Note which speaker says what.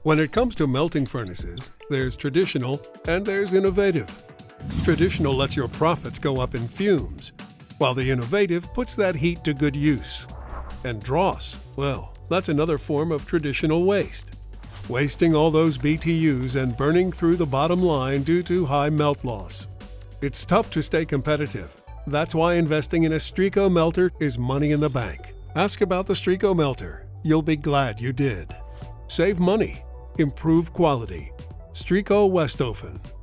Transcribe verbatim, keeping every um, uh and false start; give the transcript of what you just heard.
Speaker 1: When it comes to melting furnaces, there's traditional and there's innovative. Traditional lets your profits go up in fumes, while the innovative puts that heat to good use. And dross, well, that's another form of traditional waste. Wasting all those B T Us and burning through the bottom line due to high melt loss. It's tough to stay competitive. That's why investing in a StrikoMelter is money in the bank. Ask about the StrikoMelter. You'll be glad you did. Save money. Improve quality. SrikoWestofen.